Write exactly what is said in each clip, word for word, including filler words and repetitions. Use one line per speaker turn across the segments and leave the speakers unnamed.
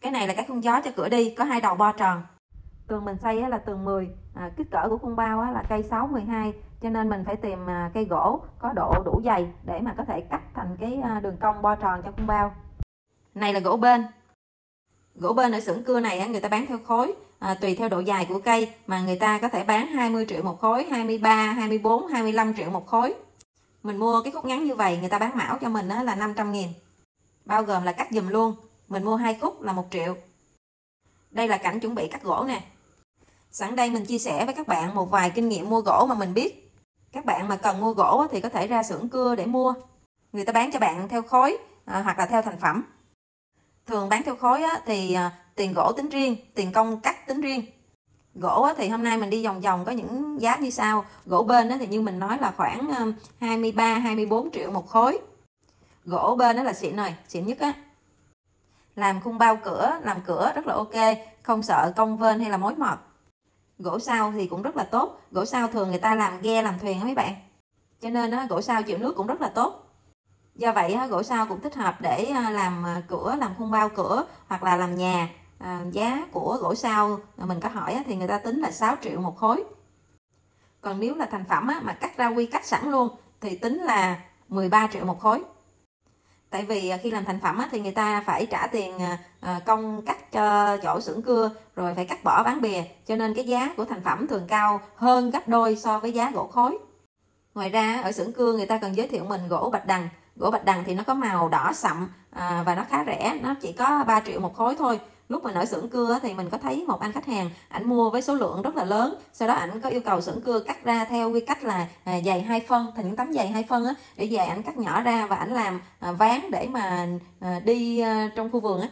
Cái này là cái khung gió cho cửa đi, có hai đầu bo tròn. Tường mình xây là tường mười, à, kích cỡ của khung bao là cây sáu mười hai, cho nên mình phải tìm cây gỗ có độ đủ dày để mà có thể cắt thành cái đường cong bo tròn cho khung bao. Này là gỗ bên. Gỗ bên ở xưởng cưa này người ta bán theo khối, à, tùy theo độ dài của cây mà người ta có thể bán hai mươi triệu một khối, hai mươi ba, hai mươi bốn, hai mươi lăm triệu một khối. Mình mua cái khúc ngắn như vậy người ta bán mão cho mình là năm trăm nghìn, bao gồm là cắt giùm luôn. Mình mua hai khúc là một triệu. Đây là cảnh chuẩn bị cắt gỗ nè. Sẵn đây mình chia sẻ với các bạn một vài kinh nghiệm mua gỗ mà mình biết. Các bạn mà cần mua gỗ thì có thể ra xưởng cưa để mua. Người ta bán cho bạn theo khối à, hoặc là theo thành phẩm. Thường bán theo khối á, thì à, tiền gỗ tính riêng, tiền công cắt tính riêng. Gỗ á, thì hôm nay mình đi vòng vòng có những giá như sau. Gỗ bên á, thì như mình nói là khoảng um, hai mươi ba, hai mươi bốn triệu một khối. Gỗ bên đó là xịn rồi, xịn nhất á. Làm khung bao cửa, làm cửa rất là ok, không sợ cong vênh hay là mối mọt. Gỗ sao thì cũng rất là tốt. Gỗ sao thường người ta làm ghe, làm thuyền á mấy bạn. Cho nên á, gỗ sao chịu nước cũng rất là tốt. Do vậy á, gỗ sao cũng thích hợp để làm cửa, làm khung bao cửa hoặc là làm nhà. À, giá của gỗ sao mình có hỏi á, thì người ta tính là sáu triệu một khối. Còn nếu là thành phẩm á, mà cắt ra quy cắt sẵn luôn thì tính là mười ba triệu một khối. Tại vì khi làm thành phẩm á, thì người ta phải trả tiền à, công cắt cho chỗ xưởng cưa, rồi phải cắt bỏ bán bìa, cho nên cái giá của thành phẩm thường cao hơn gấp đôi so với giá gỗ khối. Ngoài ra ở xưởng cưa người ta cần giới thiệu mình gỗ bạch đằng. Gỗ bạch đằng thì nó có màu đỏ sậm à, và nó khá rẻ, nó chỉ có ba triệu một khối thôi. Lúc mình ở xưởng cưa thì mình có thấy một anh khách hàng, ảnh mua với số lượng rất là lớn, sau đó ảnh có yêu cầu xưởng cưa cắt ra theo quy cách là à, dày hai phân, thành những tấm dày hai phân á, để về ảnh cắt nhỏ ra và ảnh làm à, ván để mà à, đi à, trong khu vườn á.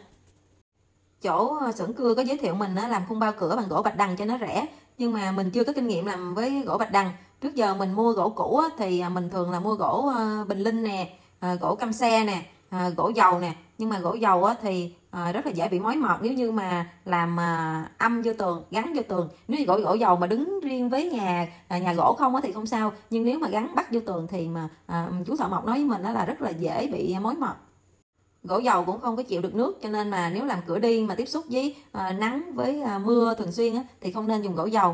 Chỗ xưởng cưa có giới thiệu mình á, làm khung bao cửa bằng gỗ bạch đằng cho nó rẻ, nhưng mà mình chưa có kinh nghiệm làm với gỗ bạch đằng. Trước giờ mình mua gỗ cũ á, thì mình thường là mua gỗ à, Bình Linh nè, à, gỗ căm xe nè, à, gỗ dầu nè, nhưng mà gỗ dầu á, thì à, rất là dễ bị mối mọt nếu như mà làm à, âm vô tường, gắn vô tường. Nếu như gỗ gỗ dầu mà đứng riêng với nhà à, nhà gỗ không á, thì không sao, nhưng nếu mà gắn bắt vô tường thì mà à, chú Thợ Mộc nói với mình đó là rất là dễ bị mối mọt. Gỗ dầu cũng không có chịu được nước, cho nên mà nếu làm cửa đi mà tiếp xúc với à, nắng với à, mưa thường xuyên á, thì không nên dùng gỗ dầu.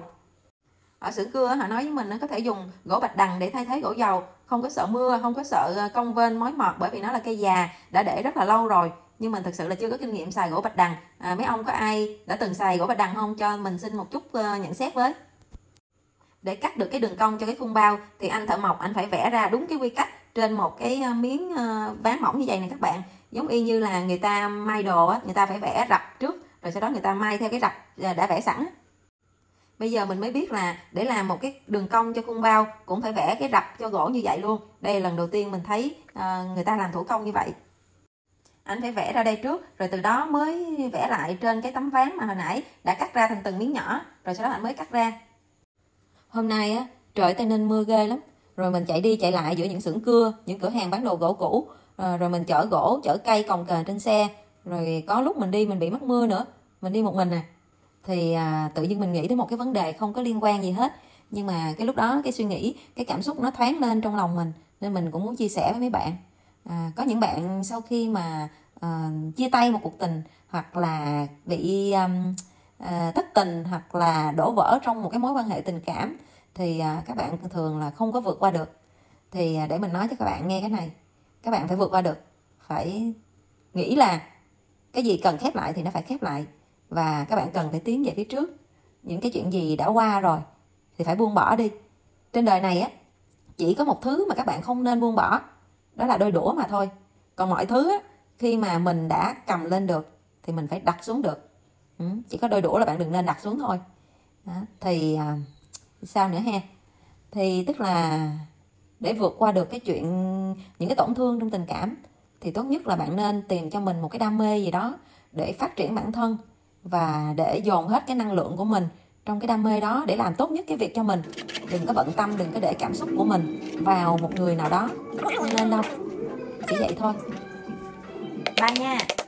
Ở xưởng cưa họ nói với mình nó có thể dùng gỗ bạch đằng để thay thế gỗ dầu, không có sợ mưa, không có sợ cong vênh mối mọt, bởi vì nó là cây già đã để rất là lâu rồi. Nhưng mình thật sự là chưa có kinh nghiệm xài gỗ bạch đằng. À, mấy ông có ai đã từng xài gỗ bạch đằng không, cho mình xin một chút uh, nhận xét với. Để cắt được cái đường cong cho cái khung bao thì anh thợ mộc anh phải vẽ ra đúng cái quy cách trên một cái miếng uh, ván mỏng như vậy này các bạn. Giống y như là người ta may đồ á, người ta phải vẽ rập trước, rồi sau đó người ta may theo cái rập đã vẽ sẵn. Bây giờ mình mới biết là để làm một cái đường cong cho khung bao cũng phải vẽ cái rập cho gỗ như vậy luôn. Đây là lần đầu tiên mình thấy uh, người ta làm thủ công như vậy. Anh phải vẽ ra đây trước, rồi từ đó mới vẽ lại trên cái tấm ván mà hồi nãy đã cắt ra thành từng miếng nhỏ, rồi sau đó anh mới cắt ra. Hôm nay á, trời Tây Ninh mưa ghê lắm. Rồi mình chạy đi chạy lại giữa những xưởng cưa, những cửa hàng bán đồ gỗ cũ. À, rồi mình chở gỗ, chở cây cồng kềnh trên xe. Rồi có lúc mình đi mình bị mắc mưa nữa. Mình đi một mình nè. Thì à, tự nhiên mình nghĩ tới một cái vấn đề không có liên quan gì hết. Nhưng mà cái lúc đó cái suy nghĩ, cái cảm xúc nó thoáng lên trong lòng mình. Nên mình cũng muốn chia sẻ với mấy bạn. À, có những bạn sau khi mà à, chia tay một cuộc tình, hoặc là bị um, à, thất tình, hoặc là đổ vỡ trong một cái mối quan hệ tình cảm, thì à, các bạn thường là không có vượt qua được. Thì à, để mình nói cho các bạn nghe cái này, các bạn phải vượt qua được. Phải nghĩ là cái gì cần khép lại thì nó phải khép lại, và các bạn cần phải tiến về phía trước. Những cái chuyện gì đã qua rồi thì phải buông bỏ đi. Trên đời này á, chỉ có một thứ mà các bạn không nên buông bỏ, đó là đôi đũa mà thôi. Còn mọi thứ á, khi mà mình đã cầm lên được thì mình phải đặt xuống được. Ừ, chỉ có đôi đũa là bạn đừng nên đặt xuống thôi. Đó, thì à, sao nữa ha? Thì tức là để vượt qua được cái chuyện, những cái tổn thương trong tình cảm, thì tốt nhất là bạn nên tìm cho mình một cái đam mê gì đó để phát triển bản thân, và để dồn hết cái năng lượng của mình trong cái đam mê đó để làm tốt nhất cái việc cho mình. Đừng có bận tâm, đừng có để cảm xúc của mình vào một người nào đó, không nên đâu. Chỉ vậy thôi. Bye nha.